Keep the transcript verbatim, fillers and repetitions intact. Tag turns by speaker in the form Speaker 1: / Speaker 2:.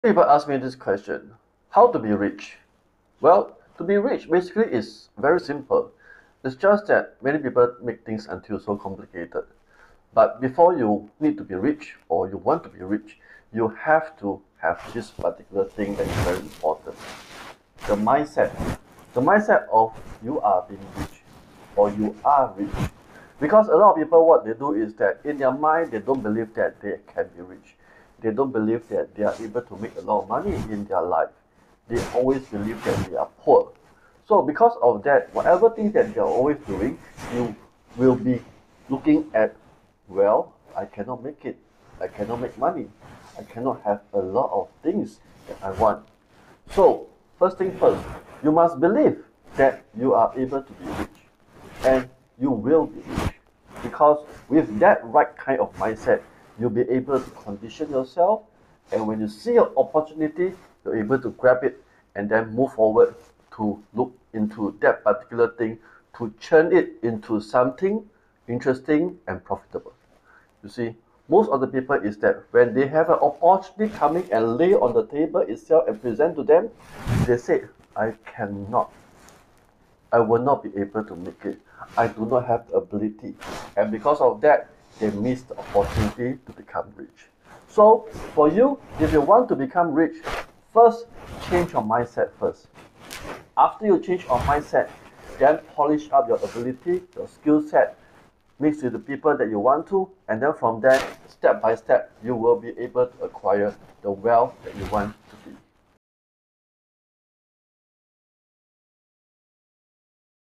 Speaker 1: People ask me this question, how to be rich? Well, to be rich basically is very simple. It's just that many people make things until so complicated. But before you need to be rich or you want to be rich, you have to have this particular thing that is very important. The mindset. The mindset of you are being rich or you are rich. Because a lot of people, what they do is that in their mind, they don't believe that they can be rich. They don't believe that they are able to make a lot of money in their life. They always believe that they are poor. So because of that, whatever things that they are always doing, you will be looking at, well, I cannot make it. I cannot make money. I cannot have a lot of things that I want. So, first thing first, you must believe that you are able to be rich. And you will be rich. Because with that right kind of mindset, you'll be able to condition yourself. And when you see an opportunity, you're able to grab it and then move forward to look into that particular thing to turn it into something interesting and profitable. You see, most of the people is that when they have an opportunity coming and lay on the table itself and present to them, they say, I cannot. I will not be able to make it. I do not have the ability. And because of that, they miss the opportunity to become rich. So, for you, if you want to become rich, first change your mindset first. After you change your mindset, then polish up your ability, your skill set, mix with the people that you want to, and then from there, step by step, you will be able to acquire the wealth that you want to be.